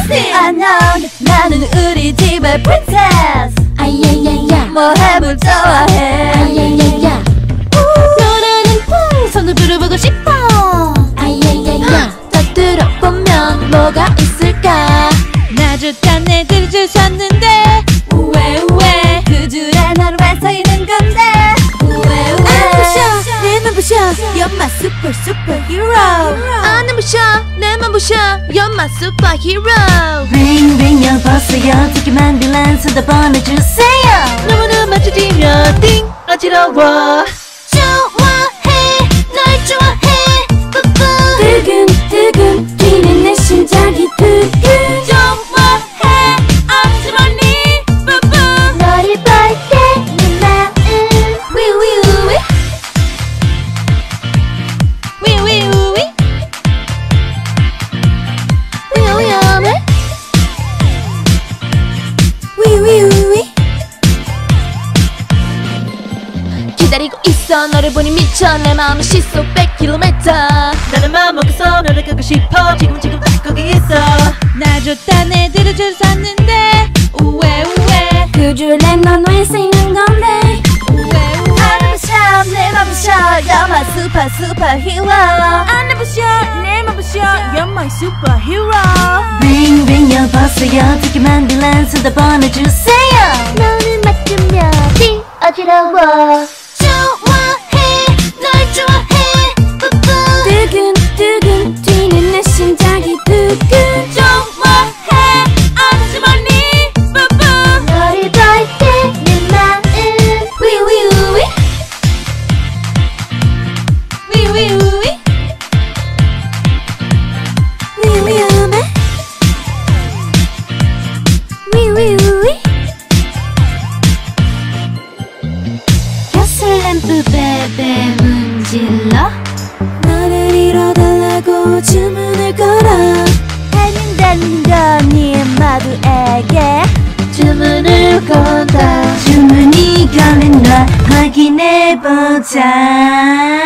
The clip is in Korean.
Listen! I know 나는 우리 집의 princess. 아야야야 뭐 해볼 좋아해. 아야야야 노래는 풍선을 부려보고 싶어. 아야야야 다 들어보면 뭐가 있을까. 나 좋단 애들 줄 섰는데 왜 그 줄에 난 왜 서 있는 건데. 안 부셔 내만 부셔 You're my superhero. 안 부셔 내만 부셔 You're my superhero. ring ring 여보세요 되게 만든 란수다 보내주세요 너무나 맞춰지면 띵 어지러워. 좋아해 널 좋아해 뿌뿌. 두근두근 뛰는 내 심장이 두근 좋아해 아주머니 뿌뿌. 너를 볼 때 내 마음 위위우위 위위우위 위위우위 위위우위. 기다리고 있어 너를 보니 미쳐 내 마음은 시속 100km. 나는 마음 먹어서 너를 끄고 싶어 지금 딱 거기 있어. 나 좋단 애들을 줄 섰는데 우왜 그 줄에 넌 왜 쓰이는 건데 안 부셔 내만 부셔 You're my superhero. 안 부셔 내만 부셔 You're my superhero. ring ring 여보세요 되게 만든 란수다 보내주세요 너를 맡으면 띵 어지러워. 좋아해 널 좋아해 뿌뿌. 두근두근 뛰는 내 심장이 두근 좋아해 아주머니 뿌뿌. 너를 볼 때 내 마음 위위우위 위위우위 위위험해 위위우위. 가슬램프 베베 문질러 너를 잃어달라고 주문을 걸어 닮는다는 건네 모두에게 주문을 건다. 주문이 걸린 걸 확인해보자